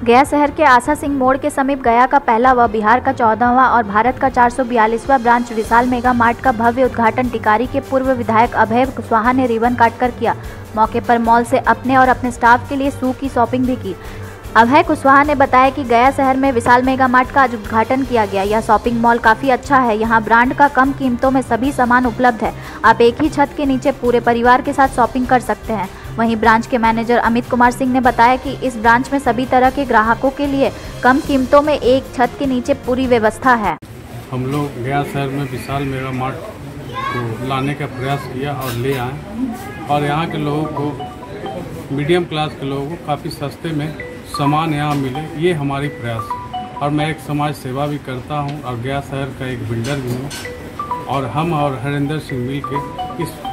गया शहर के आशा सिंह मोड़ के समीप गया का पहला व बिहार का 14वां और भारत का 442वां ब्रांच विशाल मेगा मार्ट का भव्य उद्घाटन टिकारी के पूर्व विधायक अभय कुशवाहा ने रिबन काटकर किया। मौके पर मॉल से अपने और अपने स्टाफ के लिए शू की शॉपिंग भी की। अभय कुशवाहा ने बताया कि गया शहर में विशाल मेगा मार्ट का आज उद्घाटन किया गया। यह शॉपिंग मॉल काफी अच्छा है। यहाँ ब्रांड का कम कीमतों में सभी सामान उपलब्ध है। आप एक ही छत के नीचे पूरे परिवार के साथ शॉपिंग कर सकते हैं। वहीं ब्रांच के मैनेजर अमित कुमार सिंह ने बताया कि इस ब्रांच में सभी तरह के ग्राहकों के लिए कम कीमतों में एक छत के नीचे पूरी व्यवस्था है। हम लोग गया शहर में विशाल मेगा मार्ट को लाने का प्रयास किया और ले आए, और यहाँ के लोगों को, मीडियम क्लास के लोगों को काफ़ी सस्ते में सामान यहाँ मिले, ये हमारी प्रयास है। और मैं एक समाज सेवा भी करता हूँ और गया शहर का एक बिल्डर भी हूँ, और हम और हरिंदर सिंह मिल के इस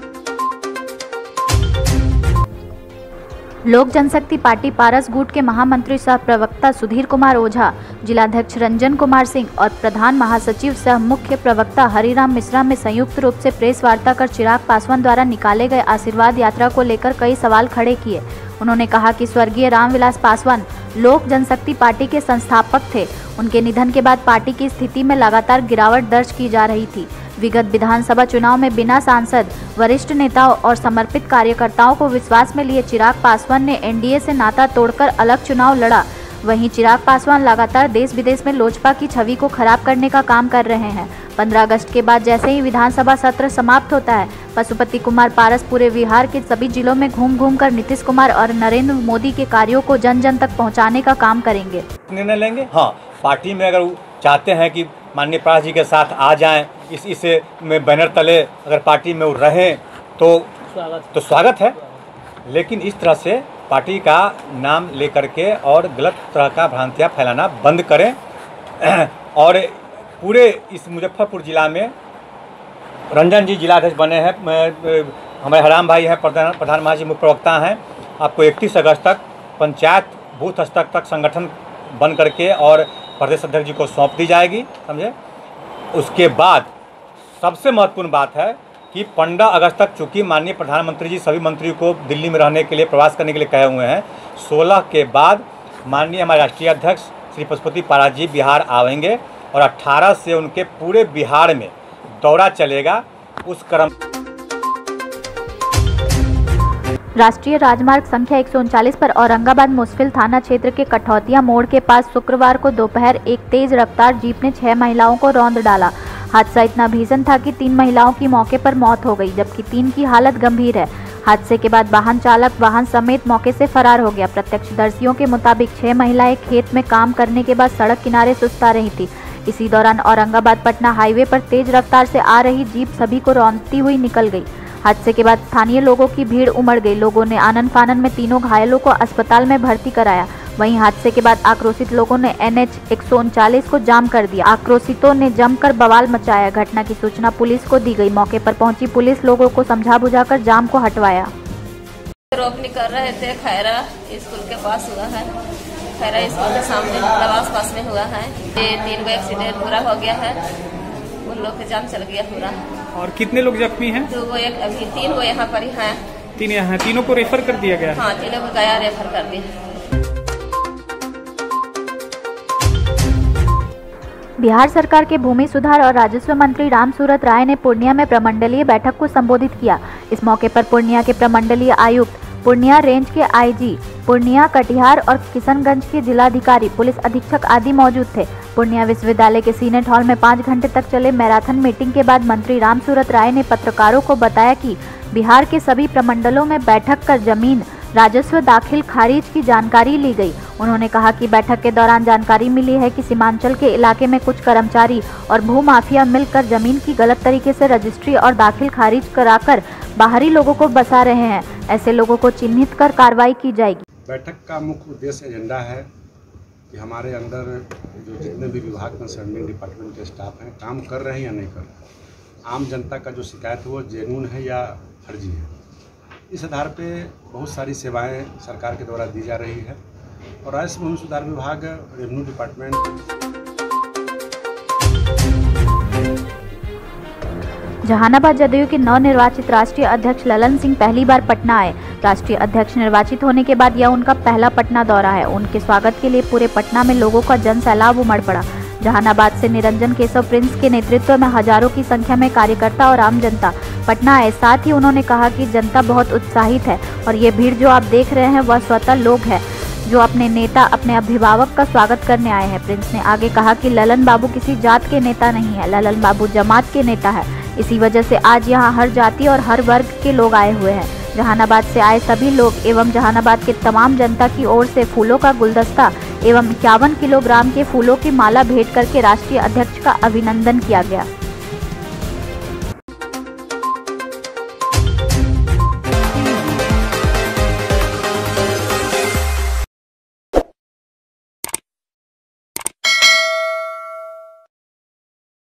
लोक जनशक्ति पार्टी पारस गुट के महामंत्री सह प्रवक्ता सुधीर कुमार ओझा, जिलाध्यक्ष रंजन कुमार सिंह और प्रधान महासचिव सह मुख्य प्रवक्ता हरिराम मिश्रा में संयुक्त रूप से प्रेस वार्ता कर चिराग पासवान द्वारा निकाले गए आशीर्वाद यात्रा को लेकर कई सवाल खड़े किए। उन्होंने कहा कि स्वर्गीय रामविलास पासवान लोक जनशक्ति पार्टी के संस्थापक थे। उनके निधन के बाद पार्टी की स्थिति में लगातार गिरावट दर्ज की जा रही थी। विगत विधानसभा चुनाव में बिना सांसद, वरिष्ठ नेताओं और समर्पित कार्यकर्ताओं को विश्वास में लिए चिराग पासवान ने एनडीए से नाता तोड़कर अलग चुनाव लड़ा। वहीं चिराग पासवान लगातार देश विदेश में लोजपा की छवि को खराब करने का काम कर रहे हैं। 15 अगस्त के बाद जैसे ही विधानसभा सत्र समाप्त होता है, पशुपति कुमार पारस पूरे बिहार के सभी जिलों में घूम कर नीतीश कुमार और नरेंद्र मोदी के कार्यों को जन जन तक पहुंचाने का काम करेंगे। निर्णय लेंगे। हाँ, पार्टी में अगर चाहते हैं कि माननीय पारस जी के साथ आ जाएं, इस बैनर तले अगर पार्टी में वो रहें तो स्वागत है। लेकिन इस तरह से पार्टी का नाम लेकर के और गलत तरह का भ्रांतियाँ फैलाना बंद करें। और पूरे इस मुजफ्फरपुर जिला में रंजन जी जिलाध्यक्ष बने हैं, हमारे हराम भाई हैं प्रधान महाजी मुख्य प्रवक्ता हैं। आपको 31 अगस्त तक पंचायत बूथ स्तर तक संगठन बन करके और प्रदेश अध्यक्ष जी को सौंप दी जाएगी, समझे। उसके बाद सबसे महत्वपूर्ण बात है कि 15 अगस्त तक, चूँकि माननीय प्रधानमंत्री जी सभी मंत्रियों को दिल्ली में रहने के लिए, प्रवास करने के लिए कहे हुए हैं, 16 के बाद माननीय हमारे राष्ट्रीय अध्यक्ष श्री पशुपति पारस जी बिहार आवेंगे और 18 से उनके पूरे बिहार में दौरा चलेगा। उस क्रम राष्ट्रीय राजमार्ग संख्या 139 पर औरंगाबाद मुसफिल थाना क्षेत्र के कठौतिया मोड़ के पास शुक्रवार को दोपहर एक तेज रफ्तार जीप ने 6 महिलाओं को रौंद डाला। हादसा इतना भीषण था कि 3 महिलाओं की मौके पर मौत हो गई, जबकि 3 की हालत गंभीर है। हादसे के बाद वाहन चालक वाहन समेत मौके से फरार हो गया। प्रत्यक्षदर्शियों के मुताबिक 6 महिलाएं खेत में काम करने के बाद सड़क किनारे सुस्ता रही थी। इसी दौरान औरंगाबाद पटना हाईवे पर तेज रफ्तार से आ रही जीप सभी को रौंदती हुई निकल गई। हादसे के बाद स्थानीय लोगों की भीड़ उमड़ गई। लोगों ने आनन फानन में तीनों घायलों को अस्पताल में भर्ती कराया। वहीं हादसे के बाद आक्रोशित लोगों ने NH 139 को जाम कर दिया। आक्रोशितों ने जमकर बवाल मचाया। घटना की सूचना पुलिस को दी गई। मौके पर पहुंची पुलिस लोगों को समझा बुझाकर जाम को हटवाया। रोकनी कर रहे थे, खैरा स्कूल के पास हुआ है। खैरा स्कूल के सामने प्रवास पास में हुआ है। ये 3 गो एक्सीडेंट पूरा हो गया है। उन लोग के जान चल गया पूरा। और कितने लोग जख्मी हैं? 2 गो, अभी 3 गो यहाँ पर ही हैं। 3 यहाँ हैं। तीनों को रेफर कर दिया गया? हाँ, तीनों को गया रेफर कर दिया। बिहार सरकार के भूमि सुधार और राजस्व मंत्री रामसूरत राय ने पूर्णिया में प्रमंडलीय बैठक को संबोधित किया। इस मौके पर पूर्णिया के प्रमंडलीय आयुक्त, पूर्णिया रेंज के IG, पूर्णिया, कटिहार और किशनगंज के जिलाधिकारी, पुलिस अधीक्षक आदि मौजूद थे। पूर्णिया विश्वविद्यालय के सीनेट हॉल में 5 घंटे तक चले मैराथन मीटिंग के बाद मंत्री रामसूरत राय ने पत्रकारों को बताया कि बिहार के सभी प्रमंडलों में बैठक कर जमीन राजस्व दाखिल खारिज की जानकारी ली गई। उन्होंने कहा कि बैठक के दौरान जानकारी मिली है कि सीमांचल के इलाके में कुछ कर्मचारी और भूमाफिया मिलकर जमीन की गलत तरीके से रजिस्ट्री और दाखिल खारिज कराकर बाहरी लोगों को बसा रहे हैं। ऐसे लोगों को चिन्हित कर कार्रवाई की जाएगी। बैठक का मुख्य उद्देश्य एजेंडा है कि हमारे अंदर जो जितने भी विभाग कंसर्निंग डिपार्टमेंट के स्टाफ हैं काम कर रहे हैं या नहीं कर रहे, आम जनता का जो शिकायत है वो जेन्युइन है या फर्जी है। इस आधार पे बहुत सारी सेवाएं सरकार के द्वारा दी जा रही है और राजस्व भूमि सुधार विभाग, रेवेन्यू डिपार्टमेंट जहानाबाद जदयू के नवनिर्वाचित राष्ट्रीय अध्यक्ष ललन सिंह पहली बार पटना आए। राष्ट्रीय अध्यक्ष निर्वाचित होने के बाद यह उनका पहला पटना दौरा है। उनके स्वागत के लिए पूरे पटना में लोगों का जन सैलाब उमड़ पड़ा। जहानाबाद से निरंजन केशव प्रिंस के नेतृत्व में हजारों की संख्या में कार्यकर्ता और आम जनता पटना आए। साथ ही उन्होंने कहा कि जनता बहुत उत्साहित है और ये भीड़ जो आप देख रहे हैं वह स्वतः लोग हैं जो अपने नेता, अपने अभिभावक का स्वागत करने आए हैं। प्रिंस ने आगे कहा कि ललन बाबू किसी जात के नेता नहीं है, ललन बाबू जमात के नेता है। इसी वजह से आज यहाँ हर जाति और हर वर्ग के लोग आए हुए हैं। जहानाबाद से आए सभी लोग एवं जहानाबाद के तमाम जनता की ओर से फूलों का गुलदस्ता एवं 51 किलोग्राम के फूलों की माला भेंट करके राष्ट्रीय अध्यक्ष का अभिनंदन किया गया।